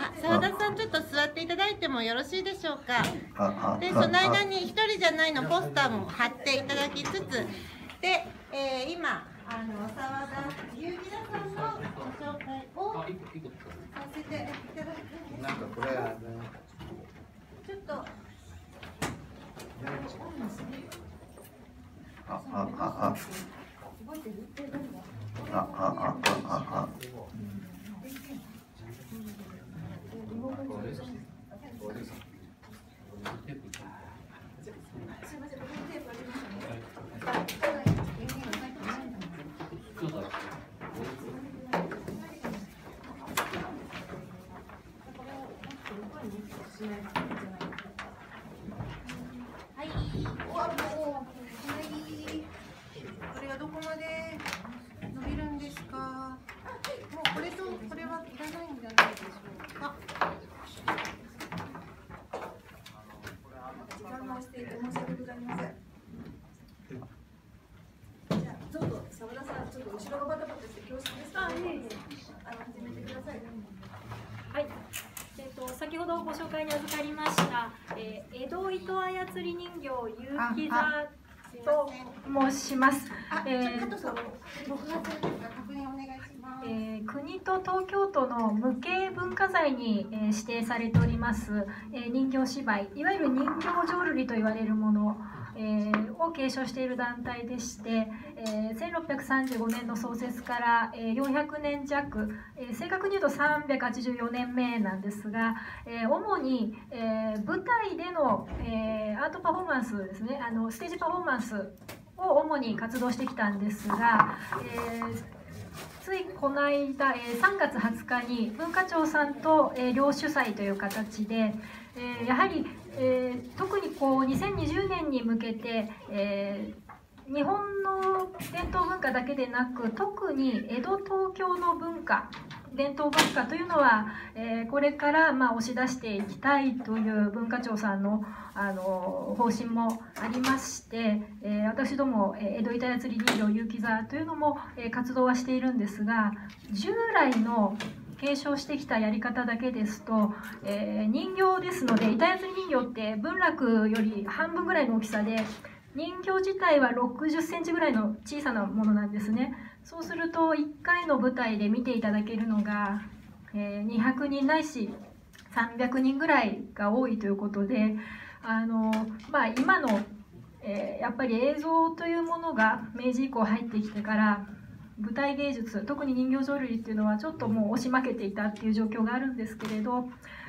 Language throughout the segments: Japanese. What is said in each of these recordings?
澤田さん、ちょっと座っていただいてもよろしいでしょうか。で、その間に一人じゃないのポスターも貼っていただきつつ、で、今澤田優希さんのご紹介をさせていただくんです。なんかこれちょっと。はい、これはどこまで伸びるんですか。もうこれとこれはいらないんじゃないでしょうか。 時間もしていて申し訳ございません。じゃあちょっと澤田さん、ちょっと後ろがバタバタして恐縮ですが、始めてください。 はい。先ほどご紹介に預かりました、江戸糸操り人形結城座と申します。国と東京都の無形文化財に指定されております人形芝居、いわゆる人形浄瑠璃と言われるものを継承している団体でして、1635年の創設から400年弱、正確に言うと384年目なんですが、主に舞台でのアートパフォーマンスですね、ステージパフォーマンスを主に活動してきたんですが、ついこの間、3月20日に文化庁さんと両主催という形で、やはり特に2020年に向けて、日本の伝統文化だけでなく、特に江戸東京の文化、伝統文化というのは、これから押し出していきたいという文化庁さんの方針もありまして、私ども江戸糸操り人形結城座というのも活動はしているんですが、従来の継承してきたやり方だけですと、人形ですので、糸操り人形って文楽より半分ぐらいの大きさで、人形自体は60センチぐらいの小さなものなんですね。そうすると1回の舞台で見ていただけるのが、200人ないし300人ぐらいが多いということで、今の、やっぱり映像というものが明治以降入ってきてから、舞台芸術、特に人形浄瑠璃っていうのはちょっともう押し負けていたっていう状況があるんですけれど、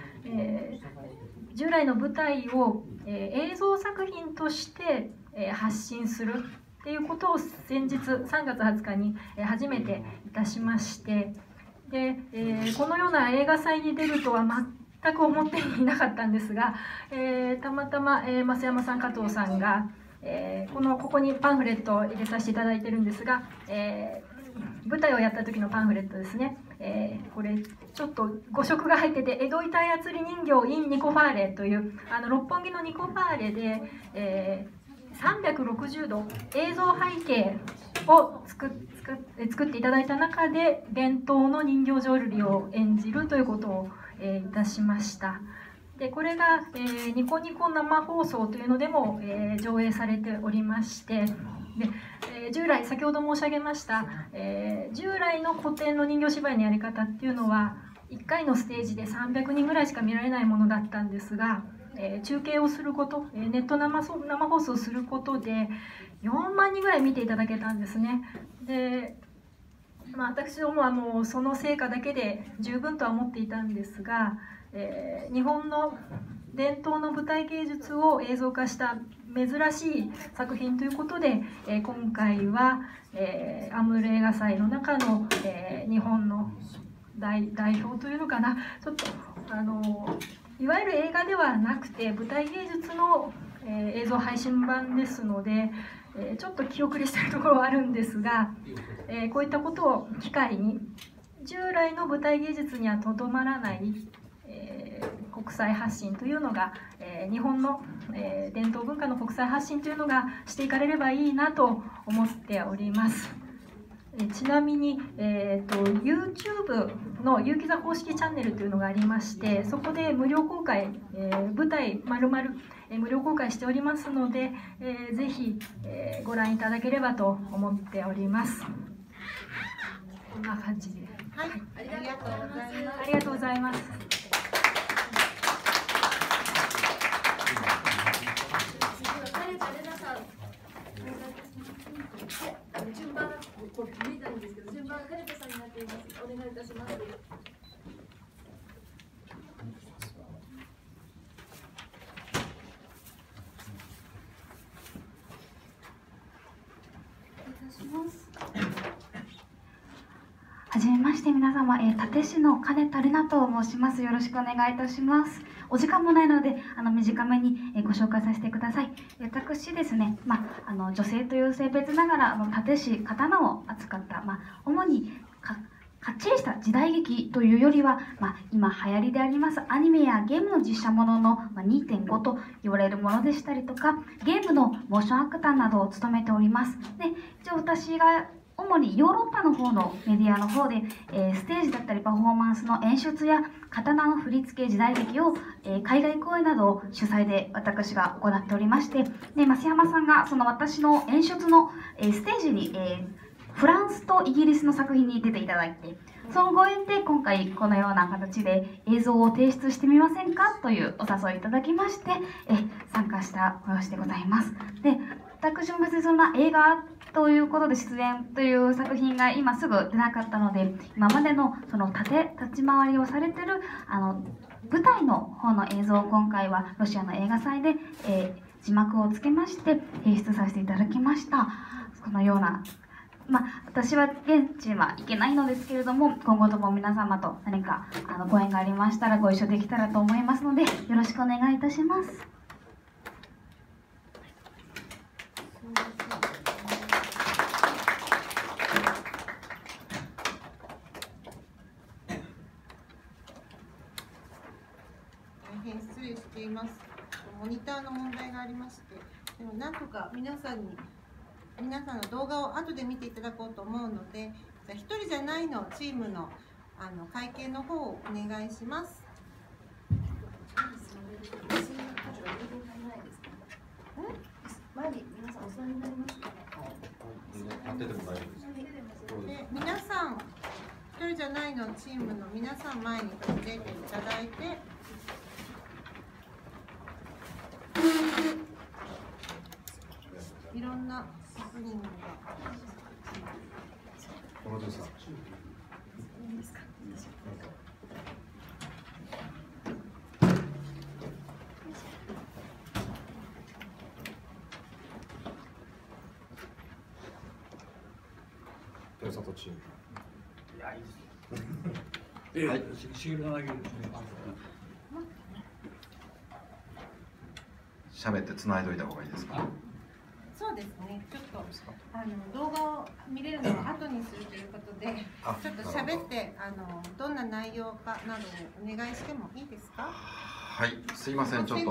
従来の舞台を、映像作品として、発信するっていうことを先日3月20日に初めていたしまして、で、このような映画祭に出るとは全く思っていなかったんですが、たまたま、増山さん、加藤さんが、ここにパンフレットを入れさせていただいてるんですが、舞台をやった時のパンフレットですね、これちょっと誤色が入ってて、江戸糸操り人形 in ニコファーレという六本木のニコファーレで、360度映像背景を作っていただいた中で、伝統の人形浄瑠璃を演じるということを、いたしました。でこれが、ニコニコ生放送というのでも、上映されておりまして、で従来先ほど申し上げました、従来の古典の人形芝居のやり方っていうのは1回のステージで300人ぐらいしか見られないものだったんですが、中継をすること、ネット生放送することで4万人ぐらい見ていただけたんですね。で私どもはもうその成果だけで十分とは思っていたんですが、日本の伝統の舞台芸術を映像化した珍しい作品ということで、今回は、アムール映画祭の中の、日本の代表というのかな、ちょっといわゆる映画ではなくて舞台芸術の、映像配信版ですので、ちょっと気遅れしているところはあるんですが、こういったことを機会に従来の舞台芸術にはとどまらない、国際発信というのが、日本の、伝統文化の国際発信というのがしていかれればいいなと思っております。 ちなみに、YouTube の結城座公式チャンネルというのがありまして、そこで無料公開、舞台丸々無料公開しておりますので、ぜひ、ご覧いただければと思っております。こんな感じで。 はい、ありがとうございます。 ありがとうございます。 順番がこう見えたんですけど、順番がカレタさんになっています。お願いいたします。 はじめまして、皆様、立石の金田玲奈と申します。よろしくお願いいたします。お時間もないので、短めにご紹介させてください。私ですね、女性という性別ながら、立石刀を扱った、主にかっちりした時代劇というよりは、今流行りでありますアニメやゲームの実写ものの 2.5 と言われるものでしたりとか、ゲームのモーションアクターなどを務めております。で、一応私が主にヨーロッパの方のメディアの方で、ステージだったりパフォーマンスの演出や刀の振り付け時代劇を、海外公演などを主催で私が行っておりまして、で増山さんがその私の演出の、ステージに、フランスとイギリスの作品に出ていただいて、そのご縁で今回このような形で映像を提出してみませんかというお誘いいただきまして、参加した催しでございます。で、私も別にそんな映画ということで出演という作品が今すぐ出なかったので、今までのその立ち回りをされてる舞台の方の映像を今回はロシアの映画祭で、字幕をつけまして提出させていただきました。このような、私は現地は行けないのですけれども、今後とも皆様と何かご縁がありましたらご一緒できたらと思いますので、よろしくお願いいたします。 大変失礼しています。モニターの問題がありまして、でもなんとか皆さんの動画を後で見ていただこうと思うので、じゃあ一人じゃないのチームの会見の方をお願いします。 前に皆さんお座りになりますか？ 立ってても大丈夫です。 で、皆さん一人じゃないのチームの皆さん前に出ていただいて、いろんな確認が。 プロデューサー。豊里チーム。いや、いいですよ。はい、しげる7ですね。喋って繋いどいた方がいいですか。 そうですね。ちょっと動画を見れるのを後にするということで、ちょっと喋ってどんな内容かなどをお願いしてもいいですか。 はい、すいません。ちょっと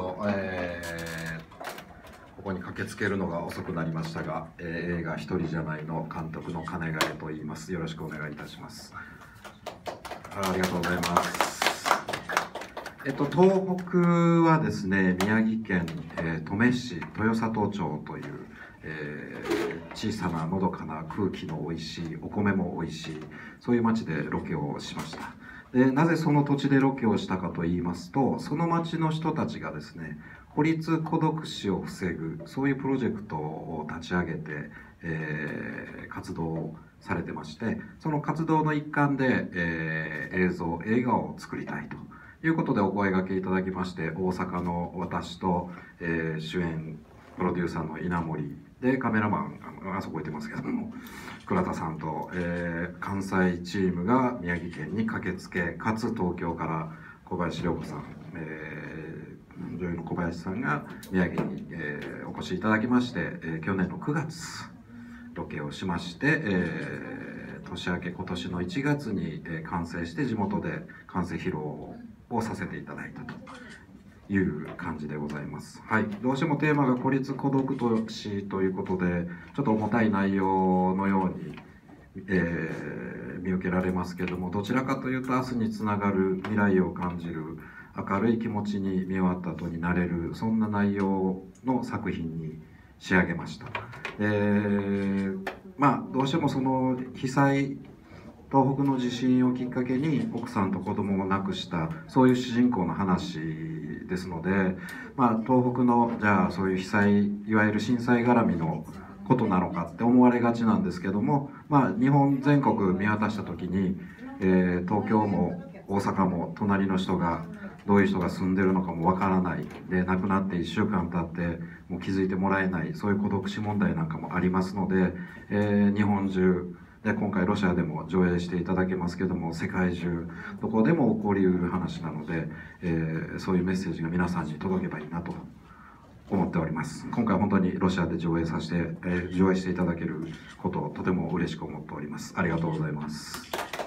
ここに駆けつけるのが遅くなりましたが、映画一人じゃないの監督の金ヶ谷と言います。よろしくお願いいたします。ありがとうございます。東北はですね、宮城県、登米市豊里町という、小さなのどかな空気の美味しいお米も美味しい、そういう町でロケをしました。で、なぜその土地でロケをしたかと言いますと、その町の人たちがですね、孤立孤独死を防ぐ、そういうプロジェクトを立ち上げて、活動をされてまして、その活動の一環で、映画を作りたいということでお声掛けいただきまして、大阪の私と、主演プロデューサーの稲森で、カメラマンあそこいてますけども倉田さんと、関西チームが宮城県に駆けつけ、かつ東京から小林涼子さん、女優の小林さんが宮城に、お越しいただきまして、去年の9月ロケをしまして、年明け今年の1月に、完成して地元で完成披露をさせていただいたという感じでございます。はい、どうしてもテーマが孤立孤独死ということで、ちょっと重たい内容のように見受けられますけども、どちらかというと明日につながる未来を感じる明るい気持ちに見終わった後になれる、そんな内容の作品に仕上げました。どうしてもその被災、東北の地震をきっかけに奥さんと子供を亡くした、そういう主人公の話ですので、東北のじゃあそういう被災、いわゆる震災絡みのことなのかって思われがちなんですけども、日本全国見渡した時に、東京も大阪も隣の人がどういう人が住んでるのかもわからないで、亡くなって1週間経ってもう気づいてもらえない、そういう孤独死問題なんかもありますので、日本中で、今回ロシアでも上映していただけますけども、世界中どこでも起こりうる話なので、そういうメッセージが皆さんに届けばいいなと思っております。今回本当にロシアで上映していただけることをとても嬉しく思っております。ありがとうございます。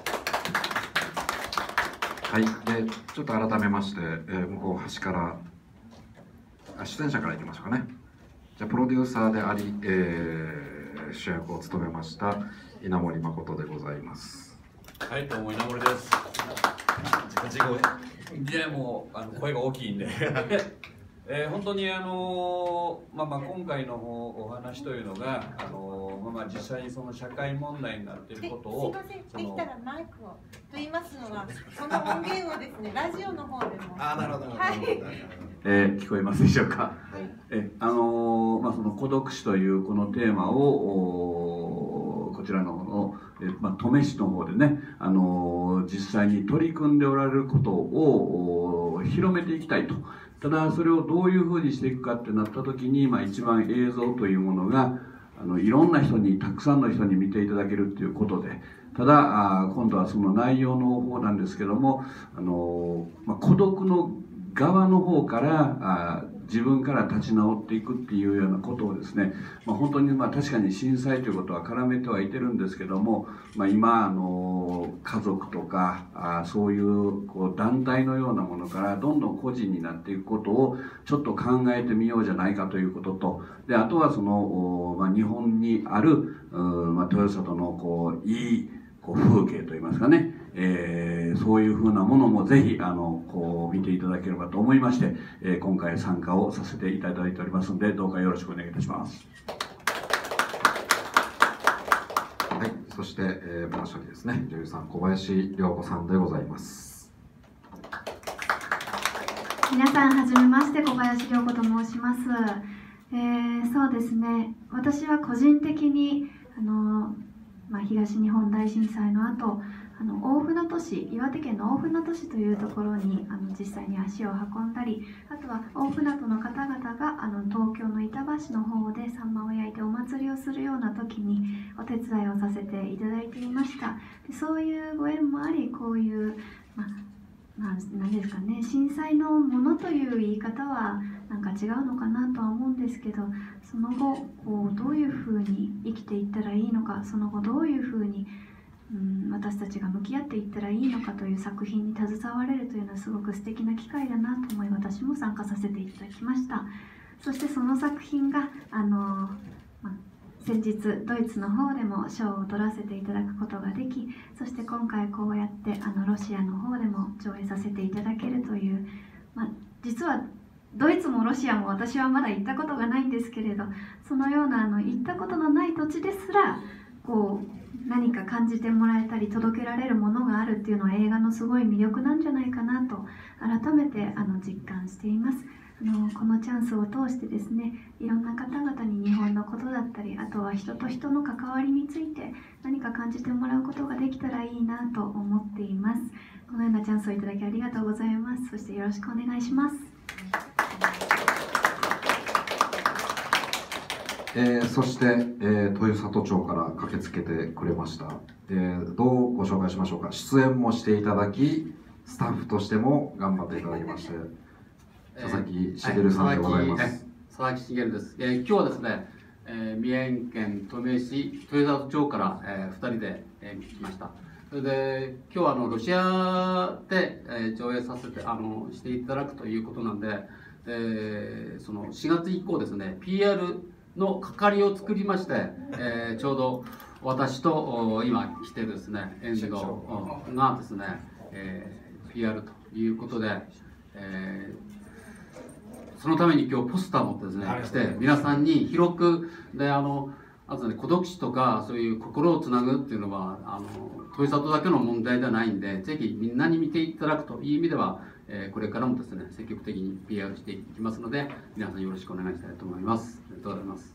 はい、でちょっと改めまして、向こう端から出演者からいきましょうかね。じゃあプロデューサーであり、主役を務めました稲森誠でございます。 はい、どうも稲森です。自己いや、もう声が大きいんで本当に今回のお話というのが実際にその社会問題になっていることを、 すいません、できたらマイクをと言いますのは、その音源をですね、ラジオの方でも。 なるほど。 はい。 聞こえますでしょうか。その孤独死というこのテーマをこちらの登米市の方でね、実際に取り組んでおられることを広めていきたいと。ただそれをどういうふうにしていくかってなった時に、一番映像というものがいろんな人に、たくさんの人に見ていただけるっていうことで、ただ今度はその内容の方なんですけども、孤独の側の方から自分から立ち直っていくっていうようなことをですね、本当に確かに震災ということは絡めてはいてるんですけども、今家族とかそういう団体のようなものからどんどん個人になっていくことをちょっと考えてみようじゃないかということと、であとはその、日本にある豊里のいい風景といいますかね、そういうふうなものもぜひ見ていただければと思いまして、今回参加をさせていただいておりますので、どうかよろしくお願いいたします。 はい、そして、もう一人ですね、女優さん小林涼子さんでございます。 皆さんはじめまして、小林涼子と申します。そうですね、私は個人的に東日本大震災の後、大船渡市、岩手県の大船渡市というところに実際に足を運んだり、あとは大船渡の方々が東京の板橋の方でサンマを焼いてお祭りをするような時にお手伝いをさせていただいていました。でそういうご縁もあり、こういう何ですかね、震災のものという言い方はなんか違うのかなとは思うんですけど、その後どういうふうに生きていったらいいのか、その後どういうふうに私たちが向き合っていったらいいのかという作品に携われるというのはすごく素敵な機会だなと思い、私も参加させていただきました。そしてその作品が先日ドイツの方でも賞を取らせていただくことができ、そして今回こうやってロシアの方でも上映させていただけるという、実はドイツもロシアも私はまだ行ったことがないんですけれど、そのような行ったことのない土地ですら何か感じてもらえたり届けられるものがあるっていうのは映画のすごい魅力なんじゃないかなと改めて実感しています。このチャンスを通してですね、いろんな方々に日本のことだったり、あとは人と人の関わりについて何か感じてもらうことができたらいいなと思っています。このようなチャンスをいただきありがとうございます。そしてよろしくお願いします。 そして、豊里町から駆けつけてくれました、どうご紹介しましょうか。出演もしていただき、スタッフとしても頑張っていただきまして、佐々木茂さんでございます。 佐々木茂です。今日はですね、三重県登米市豊里町から、2人で、来ました。それで今日はロシアで、上映させてしていただくということなんで、その4月以降ですね、PR の係を作りまして、ちょうど私と今来てですね、遠藤がですね、PR ということで、そのために今日ポスターを持ってですね、来て、皆さんに広く、で、あとね、孤独死とか、そういう心をつなぐっていうのは、豊里だけの問題ではないんで、ぜひみんなに見ていただくという意味では、これからもですね、積極的に PR していきますので、皆さんよろしくお願いしたいと思います。ありがとうございます。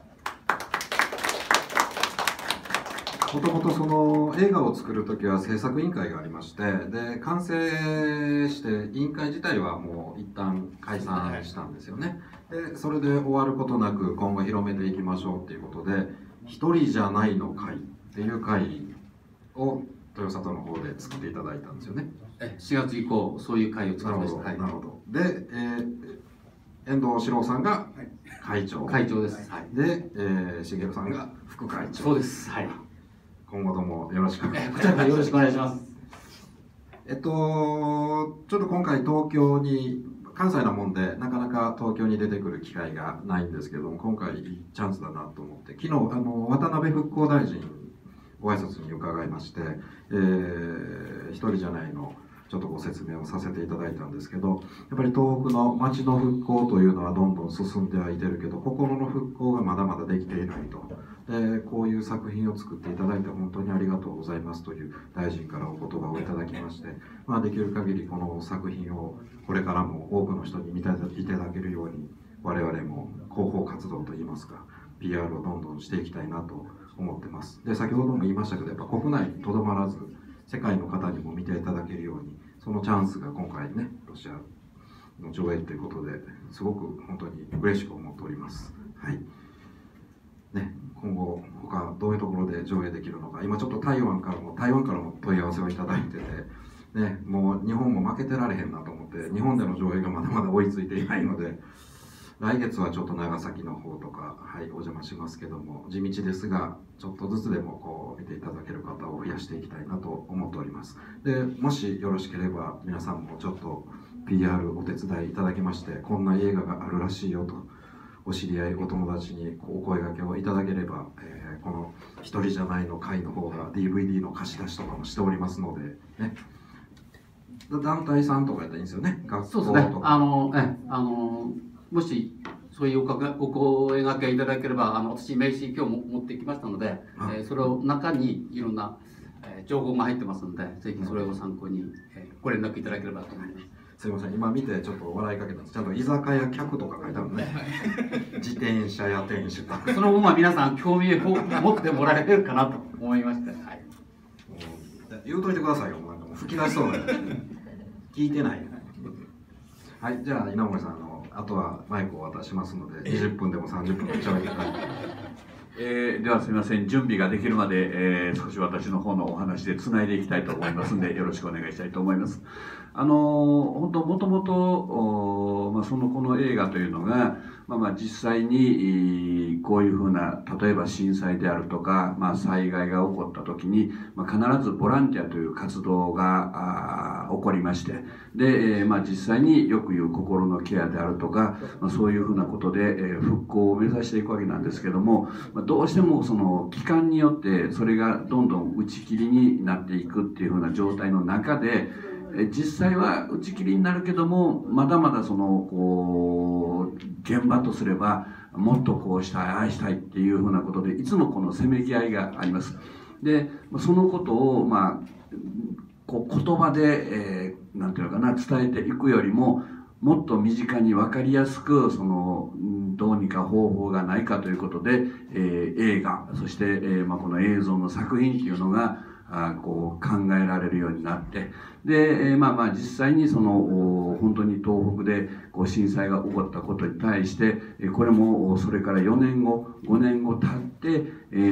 もともとその映画を作る時は制作委員会がありまして、で完成して委員会自体はもう一旦解散したんですよね。でそれで終わることなく今後広めていきましょうっていうことで「一人じゃないの会」っていう会を豊里の方で作っていただいたんですよね。 4月以降そういう会を作りました。 なるほど。で、遠藤史郎さんが会長です。はい、 で、茂さんが副会長。 そうです。はい。 今後ともよろしくお願いします。 こちらからよろしくお願いします。 ちょっと今回東京に関西なもんでなかなか東京に出てくる機会がないんですけども、今回いいチャンスだなと思って、昨日渡辺復興大臣ご挨拶に伺いまして、一人じゃないのちょっとご説明をさせていただいたんですけど、やっぱり東北の町の復興というのはどんどん進んではいてるけど、心の復興がまだまだできていないと。でこういう作品を作っていただいて本当にありがとうございますという大臣からお言葉をいただきまして、できる限りこの作品をこれからも多くの人に見ていただけるように、我々も広報活動といいますか PR をどんどんしていきたいなと思ってます。で先ほども言いましたけど、やっぱ国内にとどまらず世界の方にも見ていただけるように、そのチャンスが今回ね、ロシアの上映ということですごく本当に嬉しく思っております。はいね、今後他どういうところで上映できるのか、今ちょっと台湾からも問い合わせをいただいてて、ね、もう日本も負けてられへんなと思って、日本での上映がまだまだ追いついていないので、来月はちょっと長崎の方とか、はい、お邪魔しますけども、地道ですがちょっとずつでもこう見ていただける方を増やしていきたいなと思っております。でもしよろしければ皆さんもちょっと PR お手伝いいただきまして、こんな映画があるらしいよとお知り合いお友達にお声掛けをいただければ、この「一人じゃないの会」の方が DVD の貸し出しとかもしておりますのでね、団体さんとかやったらいいんですよね、学校とか。 そうですね、もしそういうお声掛けいただければ、私名刺今日も持ってきましたので、それを中にいろんな、情報が入ってますので、ぜひそれを参考に、ご連絡いただければと思います。 すいません、今見てちょっと笑いかけたんです。ちゃんと居酒屋客とか書いてあるね。自転車屋店主とか。 そのまま皆さん興味を持ってもらえるかなと思いまして、はい、 言うといてくださいよ、なんかもう吹き出しそうで聞いてない。はい、じゃあ稲森さん、あとはマイクを渡しますので、20分でも30分でも喋ってください。 ではすみません、準備ができるまで、少し私の方のお話でつないでいきたいと思いますので、よろしくお願いしたいと思います。本当もともとこの映画というのが、実際にこういうふうな、例えば震災であるとか、災害が起こった時に、必ずボランティアという活動が起こりまして、で、実際によく言う心のケアであるとか、そういうふうなことで、復興を目指していくわけなんですけども、どうしてもその期間によってそれがどんどん打ち切りになっていくっていうふうな状態の中で、実際は打ち切りになるけども、まだまだそのこう現場とすればもっとこうしたいああしたいっていうふうなことでいつもこのせめぎ合いがあります。でそのことをこう言葉で、なんていうのかな、伝えていくよりももっと身近に分かりやすくどうにか方法がないかということで、映画そして、この映像の作品っていうのがこう考えられるようになって、で、実際に本当に東北でこう震災が起こったことに対して、これもそれから4年後5年後経って、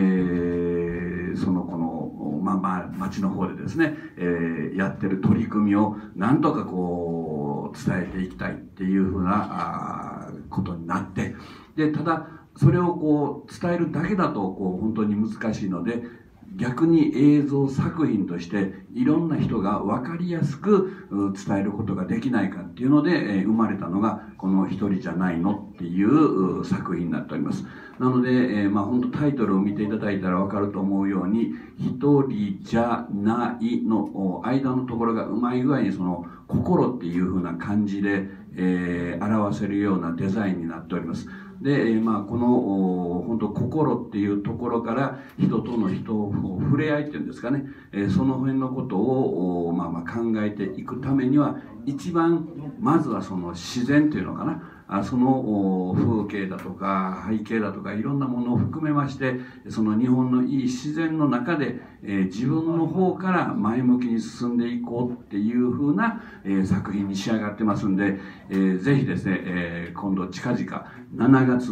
この町の方でですね、やってる取り組みをなんとかこう伝えていきたいっていうふうなことになって、でただそれをこう伝えるだけだとこう本当に難しいので、 逆に映像作品としていろんな人が分かりやすく伝えることができないかっていうので生まれたのがこの「一人じゃないの」っていう作品になっております。なので、本当タイトルを見ていただいたら分かると思うように「一人じゃない」の間のところがうまい具合にその「心」っていう風な感じで、表せるようなデザインになっております。で、この本当心っていうところから人との触れ合いっていうんですかね、その辺のことを考えていくためには一番まずはその自然というのかな、その風景だとか背景だとかいろんなものを含めましてその日本のいい自然の中で、自分の方から前向きに進んでいこうっていう風な、作品に仕上がってますんで、ぜひですね、今度近々7月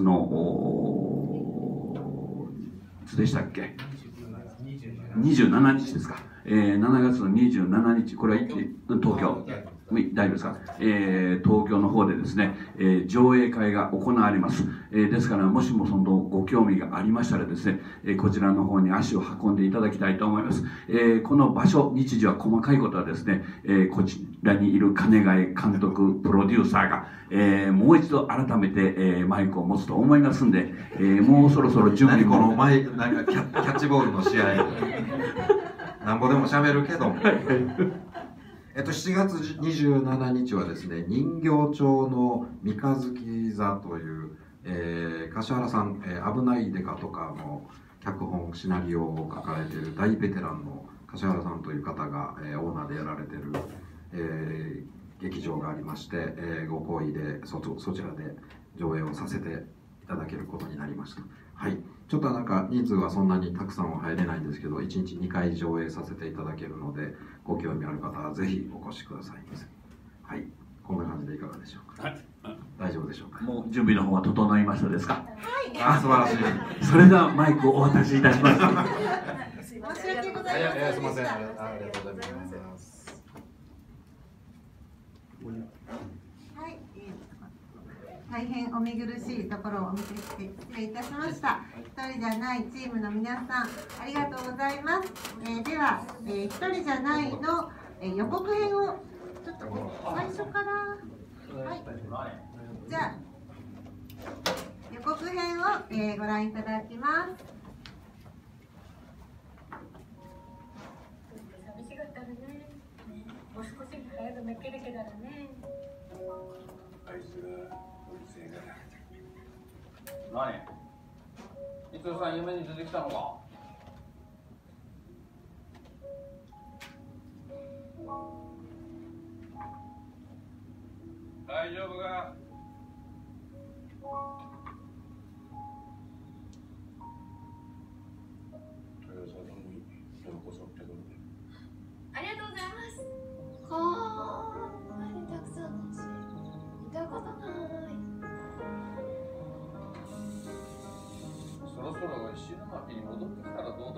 のいつでしたっけ27日ですか、7月の27日これは東京大丈夫ですか、東京の方でですね、上映会が行われます、ですからもしもそのご興味がありましたらですね、こちらの方に足を運んでいただきたいと思います、この場所日時は細かいことはですね、こちらにいる金貝監督プロデューサーが、もう一度改めて、マイクを持つと思いますんで、もうそろそろ準備このなんかキャッチボールの試合なんぼでも喋るけども7月27日はですね、人形町の三日月座という、柏原さん、危ないデカとかの脚本シナリオを書かれている大ベテランの柏原さんという方が、オーナーでやられている、劇場がありまして、ご好意でそちらで上映をさせていただけることになりました。はい、ちょっとなんか人数はそんなにたくさんは入れないんですけど、1日2回上映させていただけるので、ご興味ある方はぜひお越しくださいませ。はい、こんな感じでいかがでしょうか。はい、大丈夫でしょうか。 もう準備の方は整いましたですか。 はい。 素晴らしい。 それではマイクをお渡しいたします。 申し訳ございません。 すみません。ありがとうございます。 はい。大変お見苦しいところをお見せして失礼いたしました。一人じゃないチームの皆さん、ありがとうございます。では、一人じゃないの、予告編をちょっと最初から、はい。じゃあ予告編を、ご覧いただきます。 寂しかったらね。もう少し早く泣けるけどね。 あいつがうるせえから。何？伊藤さん夢に出てきたのか？大丈夫か？豊沢さんにようこそってことで。 ありがとうございます。こんなにたくさんのし見たことない。 そろそろ石巻に戻ってきたらどうだ？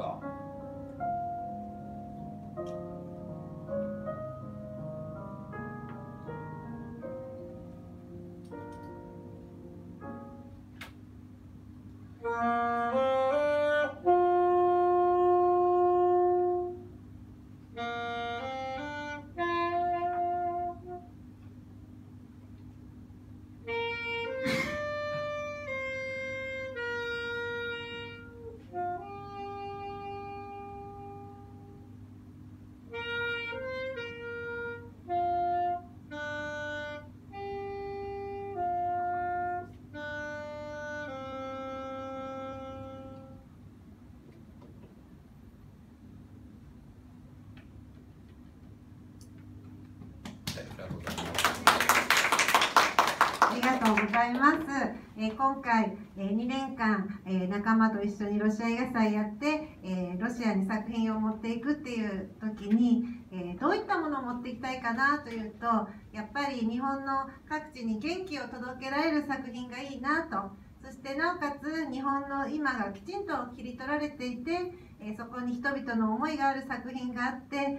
ありがとうございます。今回、2年間、仲間と一緒にロシア映画祭やって、ロシアに作品を持っていくっていう時に、どういったものを持っていきたいかなというと、やっぱり日本の各地に元気を届けられる作品がいいなと。そしてなおかつ日本の今がきちんと切り取られていて、そこに人々の思いがある作品があって、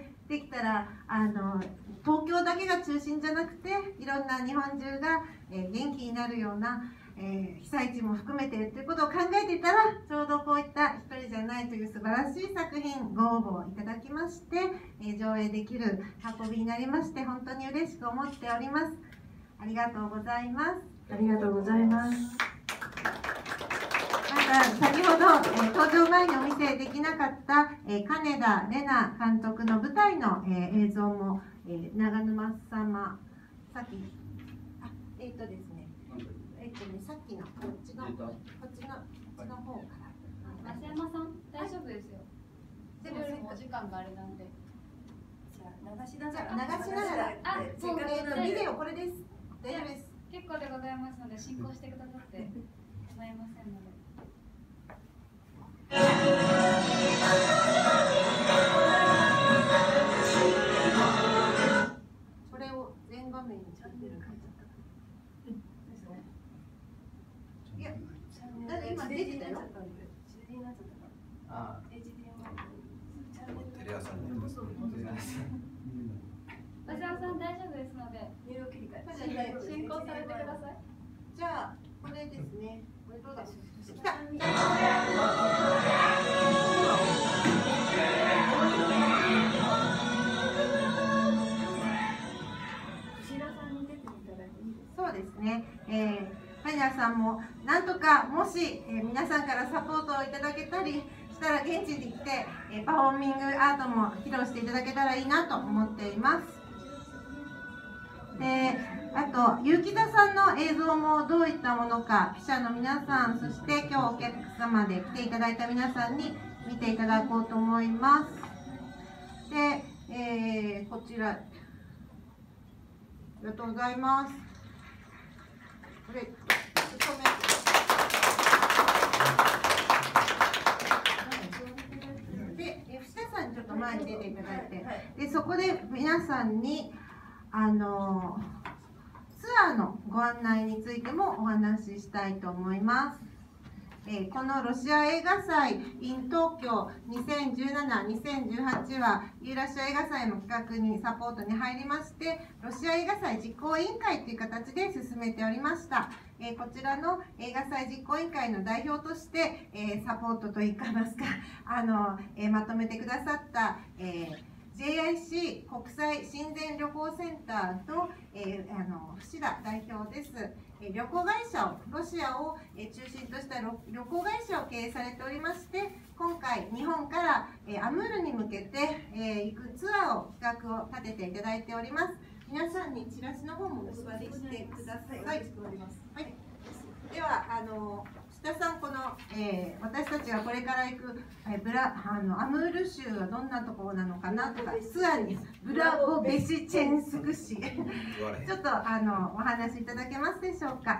できたら東京だけが中心じゃなくていろんな日本中が元気になるような被災地も含めてということを考えていたら、ちょうどこういった「一人じゃない」という素晴らしい作品ご応募いただきまして、上映できる運びになりまして、本当に嬉しく思っております。ありがとうございます。 ありがとうございます。 また先ほど、登場前にお見せできなかった、金田玲奈監督の舞台の、映像も、長沼様さっきですね、さっきのこっちの方から増山さん大丈夫ですよ。でもお時間があれなんで。 じゃあ流しながらそうビデオこれです。大丈夫です。 結構でございますので進行してくださって構いませんので。 それを全画面にチャンネル変えちゃったから。いや、だって今出てたよ。 ああ、テレ朝に増山さん大丈夫ですので進行されてください。 じゃあこれですね。これどうだ。来た。そうですね。谷田さんもなんとかもし、皆さんからサポートをいただけたりしたら現地に来て、パフォーミングアートも披露していただけたらいいなと思っています。で、あと結城田さんの映像もどういったものか、記者の皆さん、そして今日お客様で来ていただいた皆さんに見ていただこうと思います。で、こちらありがとうございます。これで、藤田さんにちょっと前に出ていただいて、でそこで皆さんにツアーのご案内についてもお話ししたいと思います。このロシア映画祭 in 東京2017、2018はユーラシア映画祭の企画にサポートに入りまして、ロシア映画祭実行委員会という形で進めておりました。こちらの映画祭実行委員会の代表として、サポートといいますかまとめてくださった、JIC 国際親善旅行センターの、伏田代表です。旅行会社を、ロシアを中心とした旅行会社を経営されておりまして、今回日本からアムールに向けて行くツアーを企画を立てていただいております。皆さんにチラシの方もお配りしてください。はい、では須田さん、この、私たちがこれから行くアムール州はどんなところなのかなとか、ツアーにブラボベシチェンスク市ちょっとお話しいただけますでしょうか。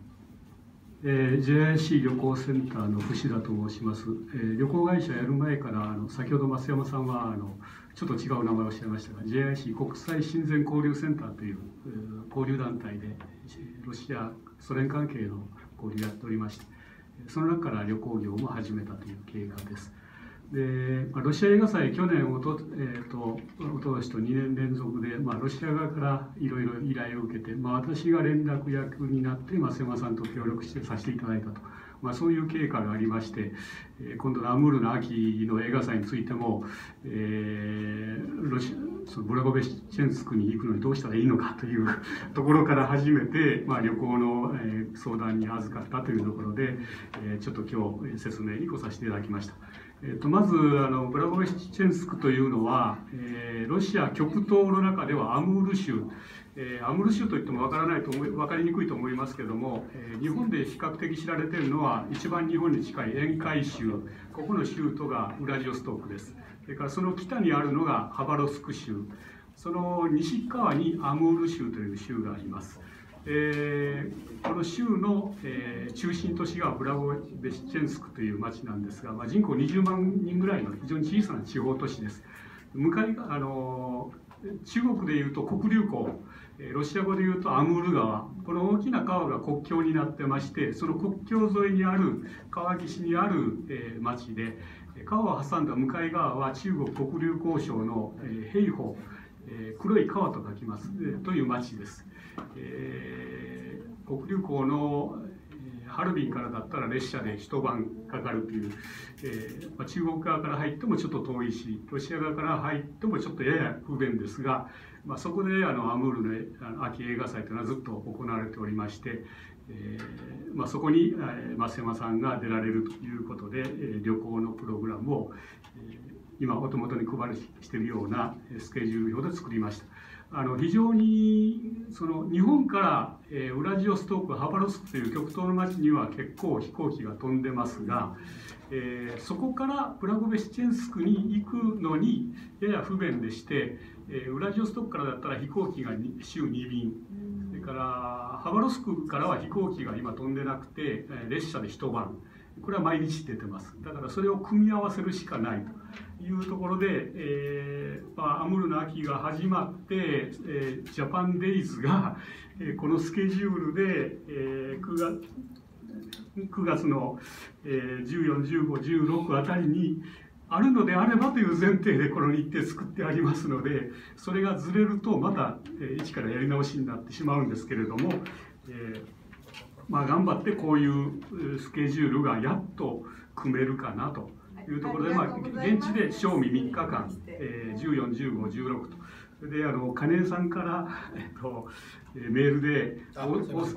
JIC 旅行センターの伏田と申します。旅行会社やる前から先ほど増山さんはちょっと違う名前をおっしゃいましたが、 JIC 国際親善交流センターという交流団体でロシア・ソ連関係の交流をやっておりまして、その中から旅行業も始めたという経過です。で、ロシア映画祭、去年おととしと2年連続で、ロシア側からいろいろ依頼を受けて、私が連絡役になって増山さんと協力してさせていただいたと、そういう経過がありまして、今度のアムールの秋の映画祭についても、そのブラゴベシチェンスクに行くのにどうしたらいいのかというところから始めて、旅行の相談に預かったというところで、ちょっと今日説明に来させていただきました。まずブラゴベシチェンスクというのは、ロシア極東の中ではアムール州、アムール州といっても分かりにくいと思いますけれども、日本で比較的知られているのは一番日本に近い沿海州、ここの州都がウラジオストクです。それからその北にあるのがハバロスク州、その西側にアムール州という州があります。この州の、中心都市がブラゴベシチェンスクという町なんですが、人口20万人ぐらいの非常に小さな地方都市です。向かい中国でいうと黒竜江、ロシア語でいうとアムール川、この大きな川が国境になってまして、その国境沿いにある川岸にある、町で、川を挟んだ向かい側は中国黒竜江省の平方、黒い川と書きます、という町です。黒竜江のハルビンからだったら列車で一晩かかるという、中国側から入ってもちょっと遠いし、ロシア側から入ってもちょっとやや不便ですが、そこでアムールで秋映画祭というのはずっと行われておりまして、そこに増山さんが出られるということで、旅行のプログラムを、今お手元に配りしているようなスケジュール表で作りました。非常に日本から、ウラジオストク、ハバロスクという極東の町には結構飛行機が飛んでますが、そこからプラゴベシチェンスクに行くのにやや不便でして、ウラジオストクからだったら飛行機が週2便、それからハバロスクからは飛行機が今飛んでなくて、列車で一晩、これは毎日出てます。だからそれを組み合わせるしかないというところで、アムールの秋が始まって、ジャパンデイズが、このスケジュールで、9月の14、15、16あたりにあるのであればという前提でこの日程作ってありますので、それがずれるとまた一からやり直しになってしまうんですけれども、頑張ってこういうスケジュールがやっと組めるかなというところで、現地で賞味3日間、14、15、16と。それで金井さんから、メールで大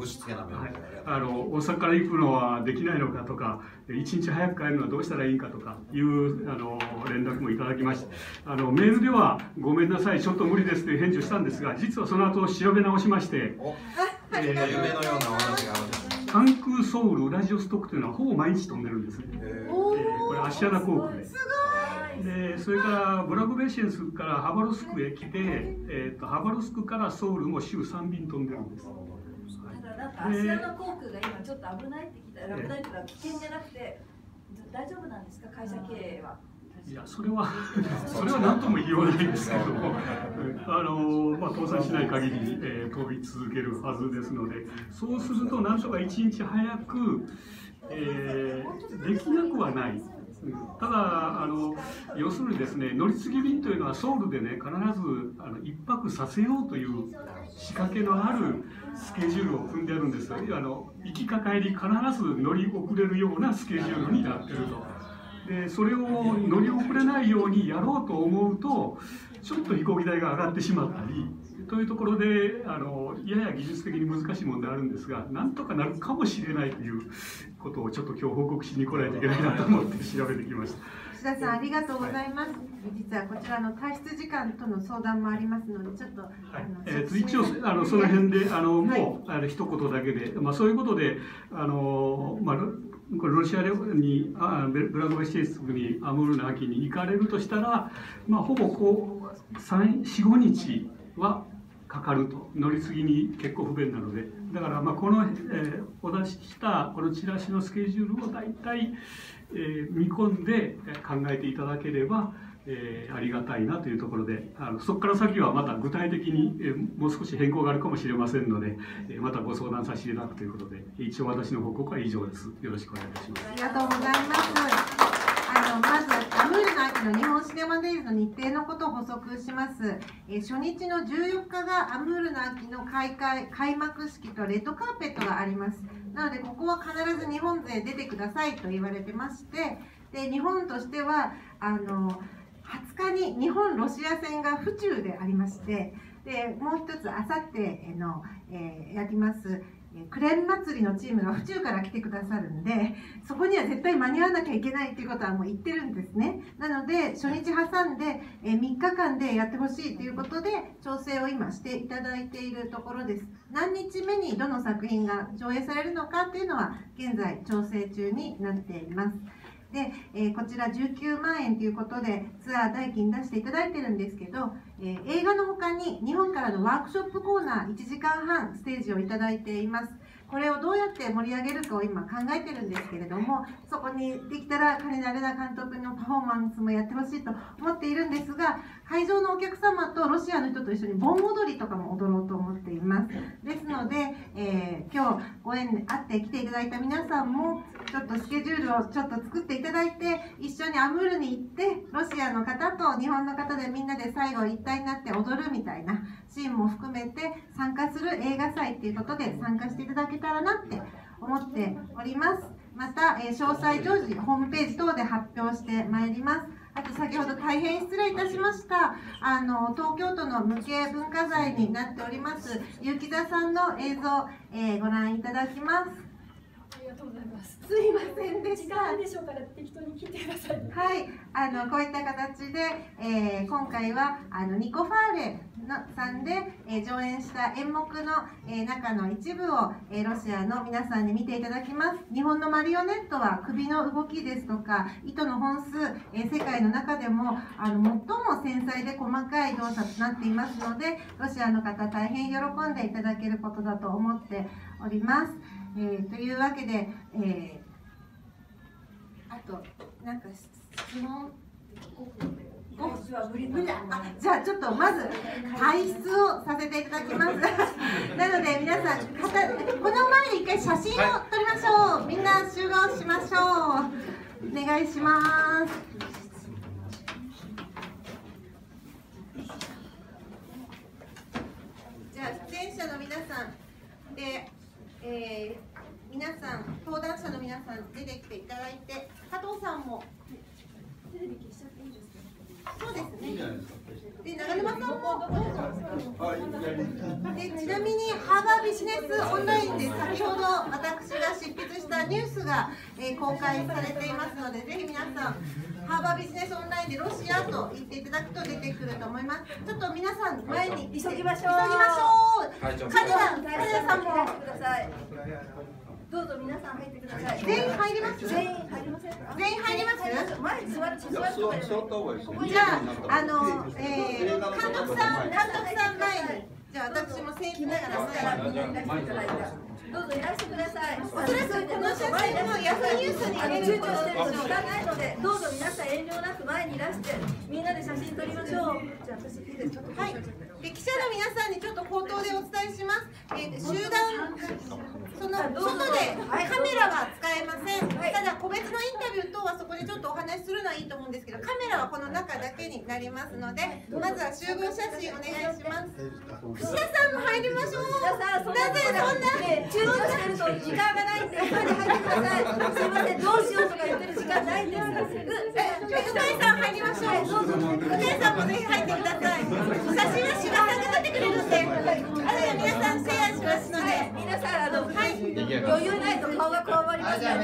阪から行くのはできないのかとか、1日早く帰るのはどうしたらいいかとかいう連絡もいただきまして、メールではごめんなさい、ちょっと無理ですという返事をしたんですが、実はその後調べ直しまして、 夢のようなお話があるんです。 関空ソウルウラジオストクというのはほぼ毎日飛んでるんですね。これアシアナ航空で。でそれからブラゴベシェンスからハバロスクへ来て、ハバロスクからソウルも週3便飛んでるんです。 なんかアシアナ航空が今ちょっと危ないって聞いたら、危ないというか危険じゃなくて大丈夫なんですか、会社経営は。 いや、それは何とも言いようがないんですけども、倒産しない限り、飛び続けるはずですので、そうするとなんとか1日早く、できなくはない。ただ要するにですね、乗り継ぎ便というのはソウルでね、必ず一泊させようという仕掛けのあるスケジュールを組んであるんです。行きか帰り必ず乗り遅れるようなスケジュールになっていると。でそれを乗り遅れないようにやろうと思うと、ちょっと飛行機代が上がってしまったりというところで、やや技術的に難しい問題あるんですが、なんとかなるかもしれないということをちょっと今日報告しに来ないといけないなと思って調べてきました。 石田さん、ありがとうございます。実はこちらの退出時間との相談もありますので、ちょっと一応その辺でもう一言だけで、そういうことでこれロシアにブラゴベシチェンスクにアムールの秋に行かれるとしたら、ほぼ4、5日はかかると。乗り継ぎに結構不便なので、だからこの、お出ししたこのチラシのスケジュールを大体、見込んで考えていただければ、ありがたいなというところで、そこから先はまた具体的に、もう少し変更があるかもしれませんので、またご相談させていただくということで、一応私の報告は以上です。よろしくお願いいたします。 ありがとうございます。まずアムールの秋の日本シネマデイズの日程のことを補足します。初日の14日がアムールの秋の開幕式とレッドカーペットがあります。なのでここは必ず日本勢出てくださいと言われてまして、で日本としては20日に日本ロシア戦が府中でありまして、でもう一つあさっての、やりますクレーン祭りのチームが府中から来てくださるんで、そこには絶対間に合わなきゃいけないということはもう言ってるんですね。なので初日挟んで3日間でやってほしいということで調整を今していただいているところです。何日目にどの作品が上映されるのかというのは現在調整中になっています。で、こちら19万円ということでツアー代金出していただいてるんですけど、映画の他に日本からのワークショップコーナー1時間半ステージをいただいています。これをどうやって盛り上げるかを今考えてるんですけれども、そこにできたら金田玲奈監督のパフォーマンスもやってほしいと思っているんですが、会場のお客様とロシアの人と一緒に盆踊りとかも踊ろうと思っています。ですので、今日ご縁あって来ていただいた皆さんもちょっとスケジュールをちょっと作っていただいて、一緒にアムールに行ってロシアの方と日本の方でみんなで最後一体になって踊るみたいなシーンも含めて参加する映画祭っていうことで参加していただけたらなって思っております。また、詳細常時ホームページ等で発表してまいります。あと先ほど大変失礼いたしました。東京都の無形文化財になっております結城座さんの映像、ご覧いただきます。 ありがとうございます。 すいませんでした。 時間でしょうから適当に切ってください。 はい、こういった形で、今回はニコ・ファーレさんで、上演した演目の、中の一部を、ロシアの皆さんに見ていただきます。日本のマリオネットは首の動きですとか糸の本数、世界の中でも最も繊細で細かい動作となっていますので、ロシアの方大変喜んでいただけることだと思っております。というわけで、あとなんか質問じゃあちょっとまず退出をさせていただきますなので皆さんこの前に一回写真を撮りましょう。みんな集合しましょう。お願いします。じゃあ出演者の皆さんで、皆さん登壇者の皆さん出てきていただいて、加藤さんもテレビ消しちゃっていいですか。そうですね。で長沼さんもでちなみにハーバービジネスオンラインで先ほど私が執筆したニュースが、公開されていますので、ぜひ皆さんハーバービジネスオンラインでロシアと言っていただくと出てくると思います。ちょっと皆さん前に急ぎましょう。 金田さんもどうぞ皆さん入ってください。 全員入ります？ 全員入りませんか？ 全員入ります？ 前に座ってじゃあ監督さん前に、じゃあ私も先生ながらどうぞいらしてください。 おそらくこの写真もヤフーニュースに入れる躊躇してると時間ないので、どうぞ皆さん遠慮なく前にいらしてみんなで写真撮りましょう。じゃあ私いいですか？ はい。で記者の皆さんにちょっと口頭でお伝えします。集団その外でカメラは使えません。ただ個別のインタビュー等はそこでちょっとお話しするのはいいと思うんですけど、カメラはこの中だけになりますので、まずは集合写真お願いします。串田さんも入りましょう。なぜそんな躊躇してると時間がないんで、今に入ってください。すいません、どうしようとか言ってる時間ないんです。 向井さん入りましょう。向井さんもぜひ入ってください。写真は柴さんが撮ってくれるんで、あとで皆さんシェアしますので、 皆さん余裕ないと顔がこわばりますから。 はい、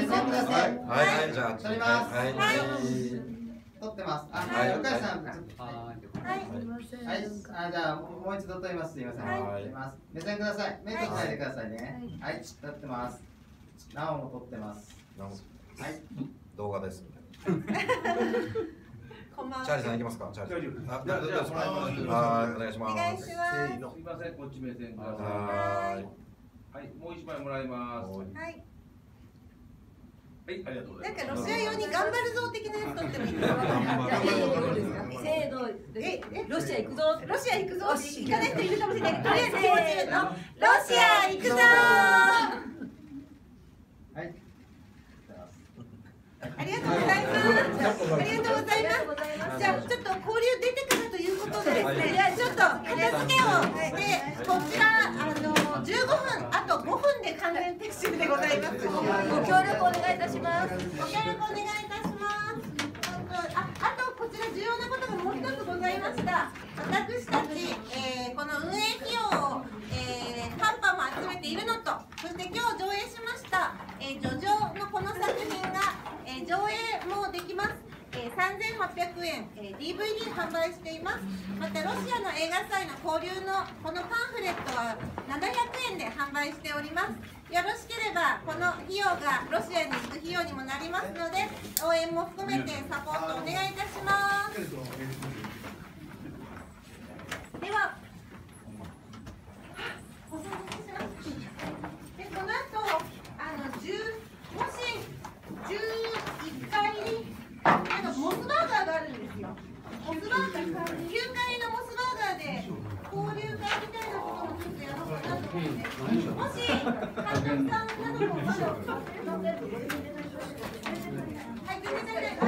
じゃあ撮ります。 はい。 撮ってます。向井さん。はい、じゃあもう一度撮ります。すみません。撮ります。目線ください。目閉じないでくださいね。はい、撮ってます。なおも撮ってます。はい。 動画です。 こんばんは。 チャーリーさん行きますか。チャーリー。お願いします。 お願いします。 すみません、こっち目線ください。はい、もう一枚もらいます。 はい。 はい、ありがとうございます。 なんかロシア用に頑張るぞ的なやつ撮ってもいいですか。 せーの、ロシア行くぞ。 ロシア行くぞ。行かない人いるかもしれないけど、とりあえずせーの、ロシア行くぞ。 はい。 ありがとうございます。ありがとうございます。じゃあちょっと交流出てくるということでですね、じゃあちょっと片付けをしてこちら15分あと5分で完全撤収でございます。 ご協力お願いいたします。 ご協力お願いいたします。あとこちら重要なことがもう一つございました。私たち、この運営費用を、パンパンも集めているのと、そして今日上映しました叙情のこの作品が、上映もできます。3800円、DVD 販売しています。またロシアの映画祭の交流のこのパンフレットは700円で販売しております。よろしければこの費用がロシアに行く費用にもなりますので、応援も含めてサポートお願いいたします。ではお騒がせします。でこの後もし11階にモスバーガーがあるんですよ。モスバーガー9階のモスバーガーで交流会みたいなこともちょっとやろうかなと思って、もし監督さんなどもまだはい、全然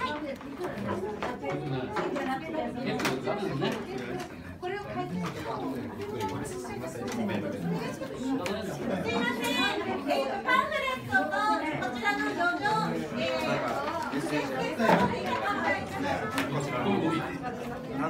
これを変えて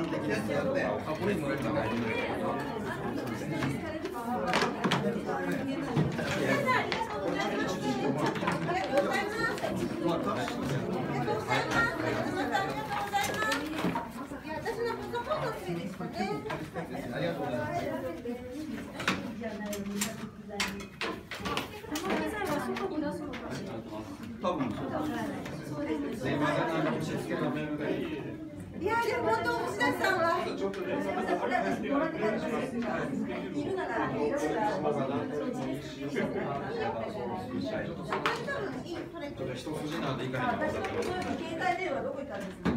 いやでも本当星田さんは。 一筋縄でいかないと。 携帯電話どこ行ったんですか。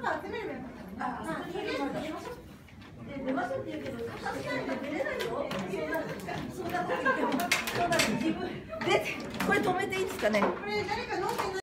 出ましょうって言うけど、片付けないと出れないよ。そんなこと言っても、自分出て、これ止めていいですかね。 これ誰か飲んでない。